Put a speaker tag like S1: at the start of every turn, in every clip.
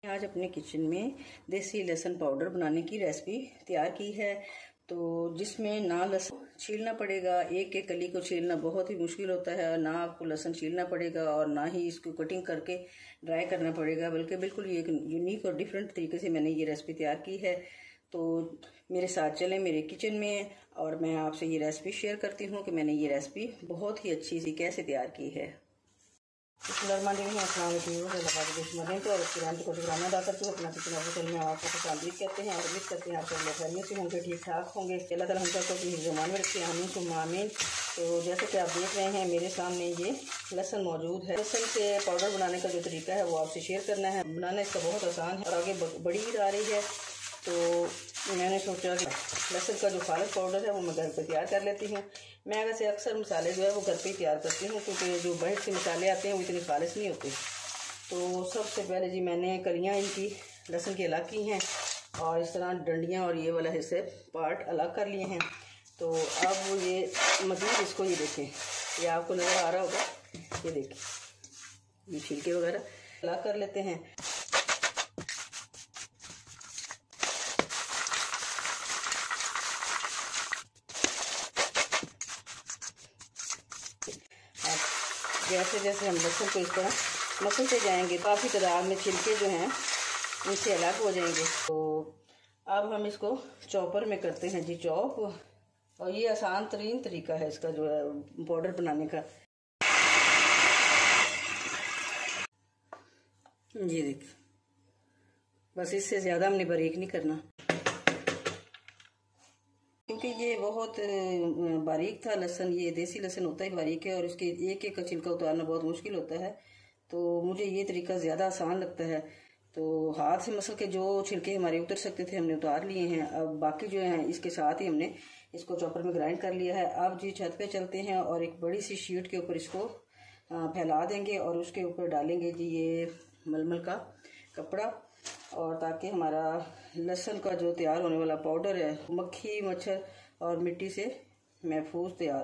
S1: आज अपने किचन में देसी लहसुन पाउडर बनाने की रेसिपी तैयार की है। तो जिसमें ना लहसुन छीलना पड़ेगा, एक एक कली को छीलना बहुत ही मुश्किल होता है, ना आपको लहसुन छीलना पड़ेगा और ना ही इसको कटिंग करके ड्राई करना पड़ेगा, बल्कि बिल्कुल ये एक यूनिक और डिफरेंट तरीके से मैंने ये रेसिपी तैयार की है। तो मेरे साथ चलें मेरे किचन में और मैं आपसे ये रेसिपी शेयर करती हूँ कि मैंने ये रेसिपी बहुत ही अच्छी सी कैसे तैयार की है। और किराने को शुक्राना अदा करती हूँ। अपना किचन ऑफिसल में आपको खुशामदीद कहते हैं और उम्मीद करते हैं आप सब लोग फैमिली से होंगे, ठीक ठाक होंगे। अल्लाह ताला हम सबको अपनी ज़ुबान में रखे, आमीन सुम्मा आमीन। तो जैसे कि आप देख रहे हैं मेरे सामने ये लहसुन मौजूद है। लहसुन के पाउडर बनाने का जो तरीका है वो आपसे शेयर करना है। बनाना इसका बहुत आसान है और आगे बड़ी ईद आ रही है, तो मैंने सोचा कि लहसुन का जो खालिश पाउडर है वो मैं घर पे तैयार कर लेती हूँ। मैं वैसे अक्सर मसाले जो है वो घर पे ही तैयार करती हूँ, क्योंकि जो बाहर से मसाले आते हैं वो इतने खालिश नहीं होते। तो सबसे पहले जी मैंने कलियाँ इनकी लहसुन की अलग की हैं और इस तरह डंडियाँ और ये वाला हिस्से पार्ट अलग कर लिए हैं। तो अब ये मज़ीद इसको ये देखें, ये आपको नज़र आ रहा होगा, ये देखें ये छिलके वगैरह अलग कर लेते हैं। जैसे जैसे हम लहसुन को इस तरह मसलते जाएंगे काफ़ी तादाद में छिलके जो हैं इनसे अलग हो जाएंगे। तो अब हम इसको चॉपर में करते हैं जी चॉप, और ये आसान तरीन तरीका है इसका जो है पाउडर बनाने का। ये देखिए, बस इससे ज़्यादा हमने बारीक नहीं करना, क्योंकि ये बहुत बारीक था लहसुन। ये देसी लहसुन होता ही बारीक है और इसके एक एक का छिलका उतारना बहुत मुश्किल होता है। तो मुझे ये तरीका ज़्यादा आसान लगता है। तो हाथ से मसल के जो छिलके हमारे उतर सकते थे हमने उतार लिए हैं। अब बाकी जो हैं इसके साथ ही हमने इसको चॉपर में ग्राइंड कर लिया है। अब जी छत पे चलते हैं और एक बड़ी सी शीट के ऊपर इसको फैला देंगे और उसके ऊपर डालेंगे जी ये मलमल का कपड़ा, और ताकि हमारा लहसुन का जो तैयार होने वाला पाउडर है मक्खी मच्छर और मिट्टी से महफूज तैयार।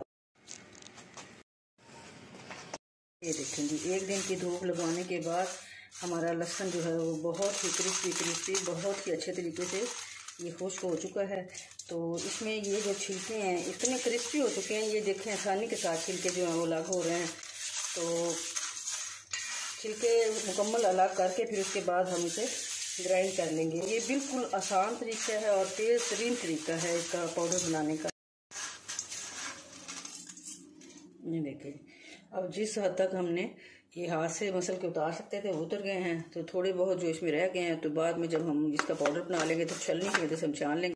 S1: ये देखें जी, एक दिन की धूप लगाने के बाद हमारा लहसुन जो है वो बहुत ही क्रिस्पी बहुत ही अच्छे तरीके से ये खुश्क हो चुका है। तो इसमें ये जो छिलके हैं इतने क्रिस्पी हो चुके हैं, ये देखें आसानी के साथ छिलके जो हैं वो अलग हो रहे हैं। तो छिलके मुकम्मल अलग करके फिर उसके बाद हम इसे ग्राइंड कर लेंगे। ये बिल्कुल आसान तरीका है और तेज़ तरीन तरीका है इसका पाउडर बनाने का। ये देखें, अब जिस हद तक हमने ये हाथ से मसल के उतार सकते थे वो उतर गए हैं। तो थोड़े बहुत जो इसमें रह गए हैं तो बाद में जब हम इसका पाउडर बना लेंगे तो छलनी की वजह से हम छान लेंगे।